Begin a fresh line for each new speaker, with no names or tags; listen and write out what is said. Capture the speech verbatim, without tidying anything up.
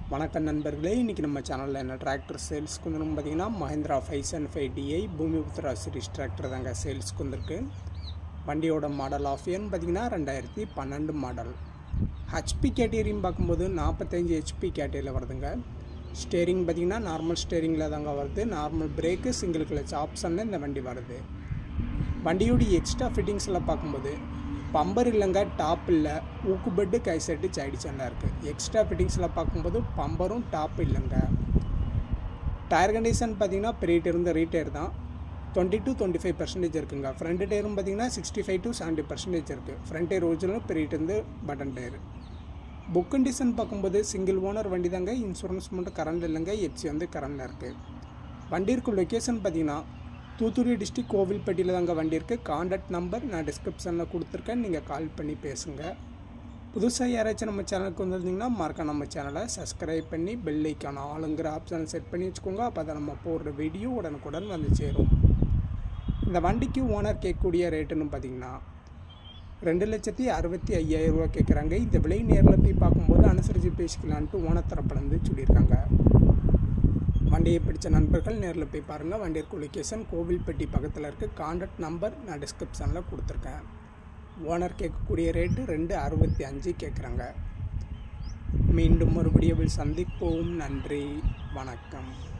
வணக்கம் நண்பர்களே, இன்றைக்கி நம்ம சேனலில் என்ன டிராக்டர் சேல்ஸ்க்கு வந்துடும் பார்த்திங்கன்னா Mahindra five seven five DI Bhoomiputra series tractor தாங்க சேல்ஸ்க்கு வந்திருக்கு. வண்டியோட மாடல் ஆஃப் இயர்னு பார்த்திங்கன்னா ரெண்டாயிரத்தி பன்னெண்டு மாடல். ஹெச்பி கேட்டகரின்னு பார்க்கும்போது நாற்பத்தஞ்சு ஹெச்பி கேட்டகரியில் வருதுங்க. ஸ்டேரிங் பார்த்திங்கன்னா நார்மல் ஸ்டேரிங்கில் தாங்க வருது. நார்மல் பிரேக்கு, சிங்கிள் கிளச் ஆப்ஷனில் இந்த வண்டி வருது. வண்டியோடைய எக்ஸ்ட்ரா ஃபிட்டிங்ஸில் பார்க்கும்போது பம்பர் இல்லைங்க, டாப் இல்லை, ஊக்கு பெட்டு, கை செட்டு, சைடு சண்டை இருக்குது. எக்ஸ்ட்ரா ஃபிட்டிங்ஸில் பார்க்கும்போது பம்பரும் டாப் இல்லைங்க. டயர் கண்டிஷன் பார்த்திங்கன்னா பெரிய இருந்து ரீடயர் தான். Twenty to twenty five percentage இருக்குங்க. ஃப்ரண்ட் டயரும் பார்த்திங்கன்னா sixty five to seventy percentage இருக்குது. ஃப்ரண்ட் டயர் ஒரிஜினல், பெரிய இருந்து பட்டன் டயர். புக் கண்டிஷன் பார்க்கும்போது சிங்கிள் ஓனர் வண்டி தாங்க. இன்சூரன்ஸ் மட்டும் கரண்ட் இல்லைங்க. எஃப்சி வந்து கரண்டில் இருக்குது. வண்டி இருக்க லொக்கேஷன் பார்த்திங்கன்னா தூத்துக்குடி டிஸ்ட்ரிக்ட் கோவில்பட்டியில் தாங்க வண்டி இருக்குது. கான்டாக்ட் நம்பர் நான் டிஸ்கிரிப்ஷனில் கொடுத்துருக்கேன், நீங்கள் கால் பண்ணி பேசுங்க. புதுசாக யாராச்சும் நம்ம சேனலுக்கு வந்திருந்தீங்கன்னா மறக்க நம்ம சேனலை சப்ஸ்கிரைப் பண்ணி பெல் ஐக்கான ஆளுங்கிற ஆப்ஷனை செட் பண்ணி வச்சுக்கோங்க. அப்போ தான் நம்ம போடுற வீடியோ உடனுக்குடன் வந்து சேரும். இந்த வண்டிக்கு ஓனர் கேட்கக்கூடிய ரேட்டுன்னு பார்த்திங்கன்னா ரெண்டு லட்சத்தி அறுபத்தி ஐயாயிரம் ரூபா கேட்குறாங்க. இந்த விலை நேரில் போய் பார்க்கும்போது அனுசரித்து பேசிக்கலான்ட்டு ஓனர் தரப்புலேருந்து சொல்லியிருக்காங்க. வண்டியை பிடிச்ச நண்பர்கள் நேரில் போய் பாருங்கள். வண்டி இருக்க லொக்கேஷன் கோவில்பட்டி பக்கத்தில் இருக்குது. கான்டாக்ட் நம்பர் நான் டிஸ்கிரிப்ஷனில் கொடுத்துருக்கேன். ஓனர் கேட்கக்கூடிய ரேட்டு ரெண்டு அறுபத்தி அஞ்சு கேட்குறாங்க. மீண்டும் ஒரு வீடியோவில் சந்திப்போம். நன்றி, வணக்கம்.